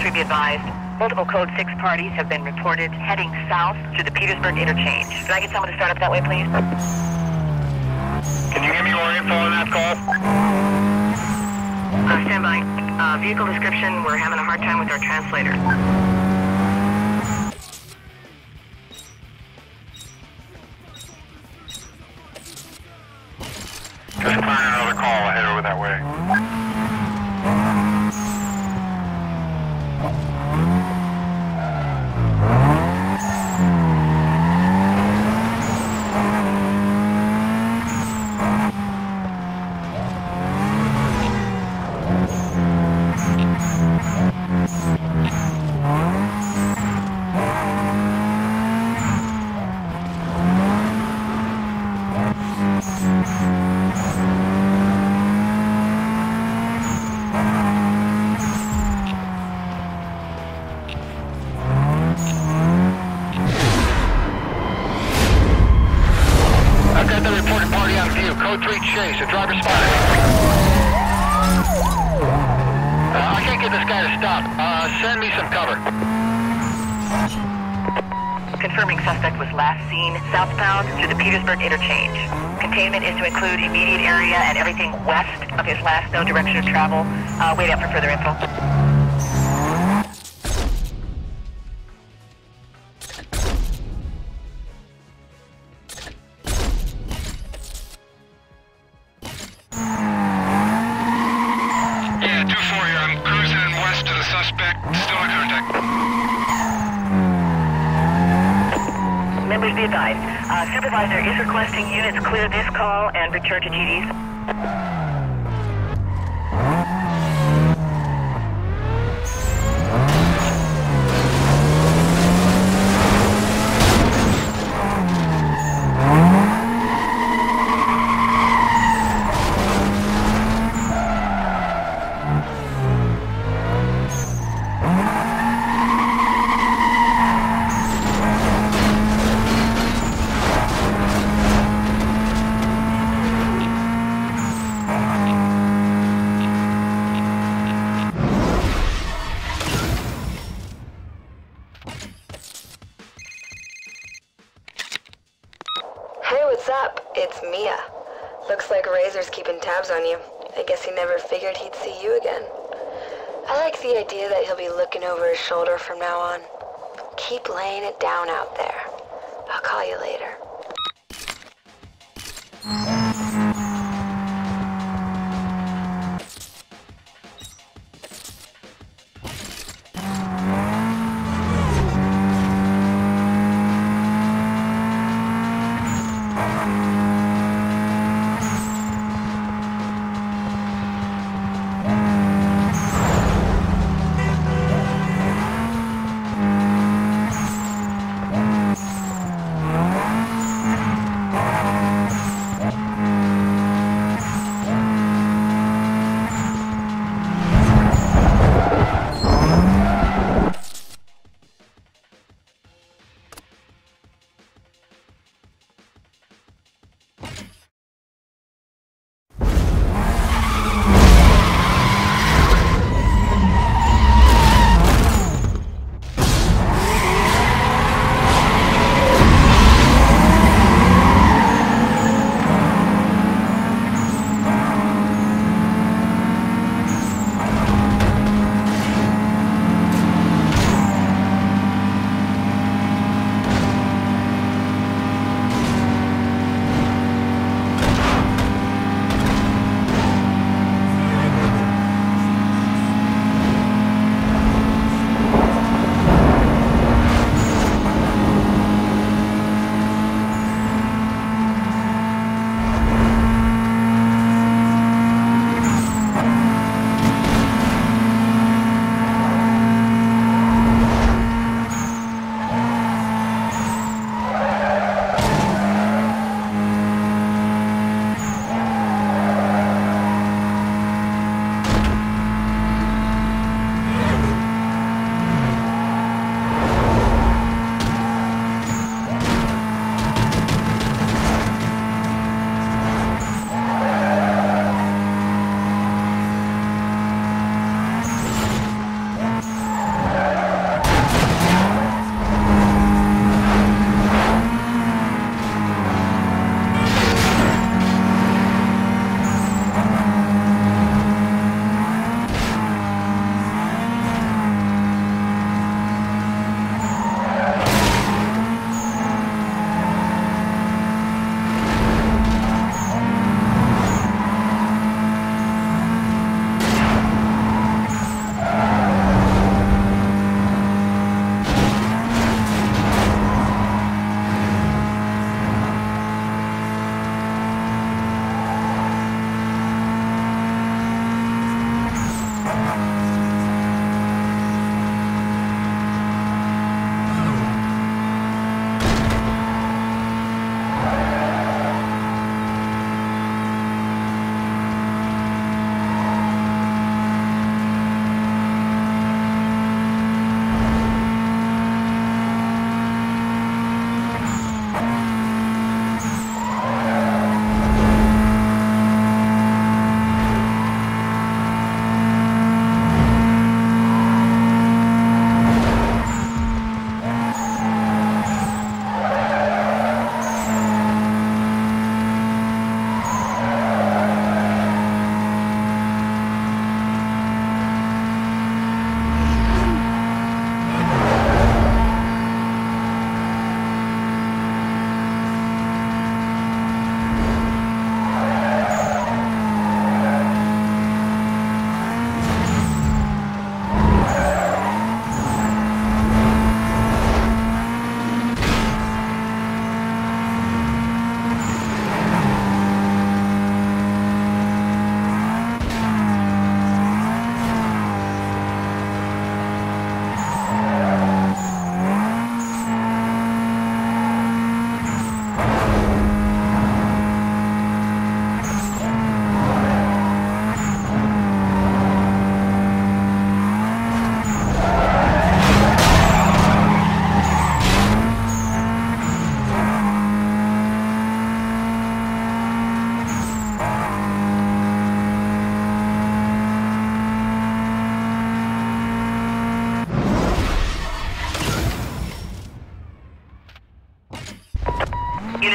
Elementary, be advised. Multiple Code 6 parties have been reported heading south through the Petersburg interchange. Can I get someone to start up that way, please? Can you give me more info on that call? Stand by. Vehicle description, we're having a hard time with our translator. Just clearing another call. I'll head over that way. I've got the reported party on view. Code 3 chase. A driver spotted. I can't get this guy to stop. Send me some cover. Confirming suspect was last seen southbound through the Petersburg interchange. Containment is to include immediate area and everything west of his last known direction of travel. Wait out for further info. Yeah, 2-4 here. I'm cruising in west to the suspect. Still in contact. Members, be advised. Supervisor is requesting units clear this call and return to GDs. Hey, what's up? It's Mia. Looks like Razor's keeping tabs on you. I guess he never figured he'd see you again. I like the idea that he'll be looking over his shoulder from now on. Keep laying it down out there. I'll call you later.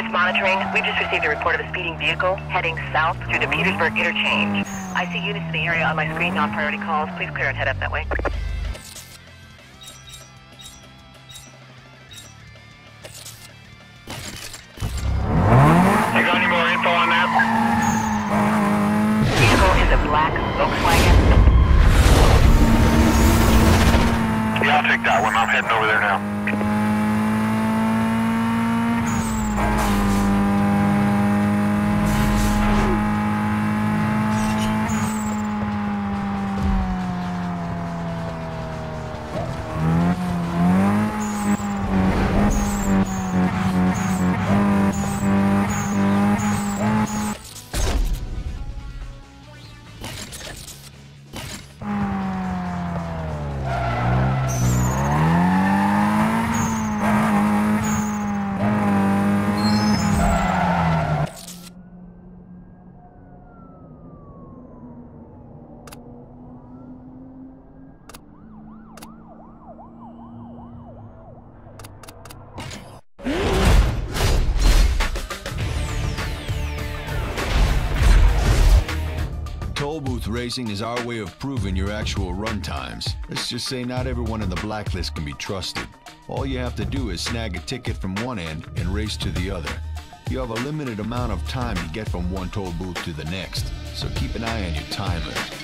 Streets monitoring. We've just received a report of a speeding vehicle heading south through the Petersburg interchange. I see units in the area on my screen, non-priority calls. Please clear and head up that way. You got any more info on that? Vehicle is a black Volkswagen. Yeah, I'll take that one. I'm heading over there now. Toll booth racing is our way of proving your actual run times. Let's just say not everyone in the blacklist can be trusted. All you have to do is snag a ticket from one end and race to the other. You have a limited amount of time to get from one toll booth to the next, so keep an eye on your timer.